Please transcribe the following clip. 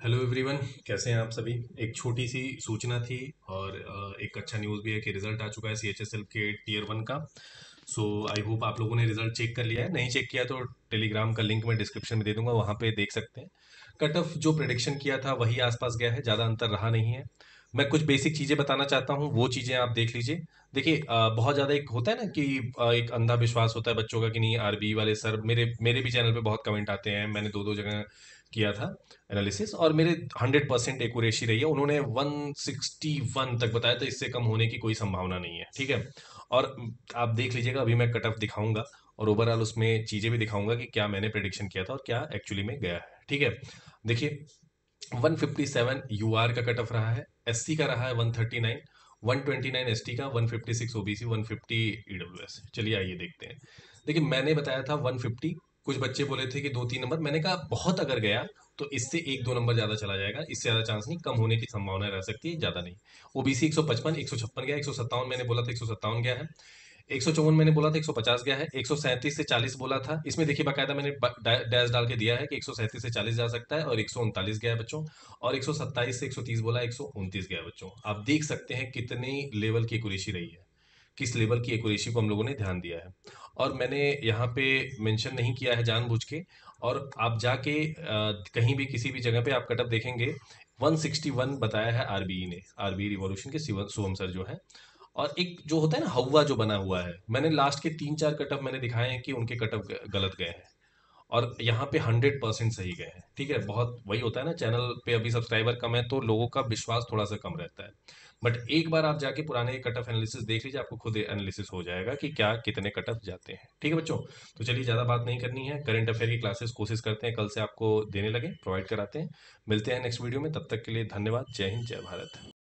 Hello everyone, कैसे हैं आप सभी। एक छोटी सी सूचना थी और एक अच्छा न्यूज़ भी है कि रिजल्ट आ चुका है सीएचएसएल के टीयर 1 का। सो आई होप आप लोगों ने रिजल्ट चेक कर लिया है। नहीं चेक किया तो टेलीग्राम का लिंक मैं डिस्क्रिप्शन में दे दूंगा, वहाँ पे देख सकते हैं। कट ऑफ जो प्रेडिक्शन किया था वही आसपास गया है, ज़्यादा अंतर रहा नहीं है। मैं कुछ बेसिक चीज़ें बताना चाहता हूँ, वो चीज़ें आप देख लीजिए। देखिए, बहुत ज़्यादा एक होता है ना कि एक अंधा विश्वास होता है बच्चों का कि नहीं आरबी वाले सर, मेरे मेरे भी चैनल पे बहुत कमेंट आते हैं। मैंने दो दो जगह किया था एनालिसिस और मेरे 100% एक्यूरेसी रही है। उन्होंने 161 तक बताया था, इससे कम होने की कोई संभावना नहीं है, ठीक है। और आप देख लीजिएगा, अभी मैं कट ऑफ दिखाऊंगा और ओवरऑल उसमें चीज़ें भी दिखाऊंगा कि क्या मैंने प्रेडिक्शन किया था और क्या एक्चुअली में गया है, ठीक है। देखिए, 157 यूआर का कट ऑफ रहा है, एससी का रहा है 139, 129 एसटी का, 156 ओबीसी, 150 ईडब्ल्यूएस। चलिए आइए देखते हैं। देखिए, मैंने बताया था 150। कुछ बच्चे बोले थे कि 2-3 नंबर, मैंने कहा बहुत अगर गया तो इससे 1-2 नंबर ज्यादा चला जाएगा, इससे ज्यादा चांस नहीं, कम होने की संभावना रह सकती है, ज्यादा नहीं। ओबीसी 155, 156 गया, 157 मैंने बोला था 157 गया है, 154 मैंने बोला था 150 गया है, 137 से 40 बोला था। इसमें देखिए बाकायदा मैंने डैश डाल के दिया है कि 137 से 40 जा सकता है, और 139 गया है बच्चों। और 127 से 130 बोला, 129 गया है बच्चों। आप देख सकते हैं कितनी लेवल की एक्यूरेसी रही है, किस लेवल की एक्यूरेसी को हम लोगों ने ध्यान दिया है। और मैंने यहाँ पे मेंशन नहीं किया है जानबूझ के। और आप जाके कहीं भी किसी भी जगह पे आप कटअप देखेंगे, 161 बताया है आरबीई ने, आरबीई रिवॉल्यूशन के शिवम सर जो है। और एक जो होता है ना हवा जो बना हुआ है, मैंने लास्ट के 3-4 कटअप मैंने दिखाए हैं कि उनके कटअप गलत गए हैं। और यहाँ पे 100% सही गए हैं, ठीक है। बहुत वही होता है ना, चैनल पे अभी सब्सक्राइबर कम है तो लोगों का विश्वास थोड़ा सा कम रहता है। बट एक बार आप जाके पुराने कट ऑफ एनालिसिस देख लीजिए, आपको खुद एनालिसिस हो जाएगा कि क्या कितने कट ऑफ जाते हैं, ठीक है बच्चों। तो चलिए, ज़्यादा बात नहीं करनी है। करंट अफेयर की क्लासेस कोशिश करते हैं कल से आपको देने लगे, प्रोवाइड कराते हैं। मिलते हैं नेक्स्ट वीडियो में, तब तक के लिए धन्यवाद। जय हिंद, जय भारत।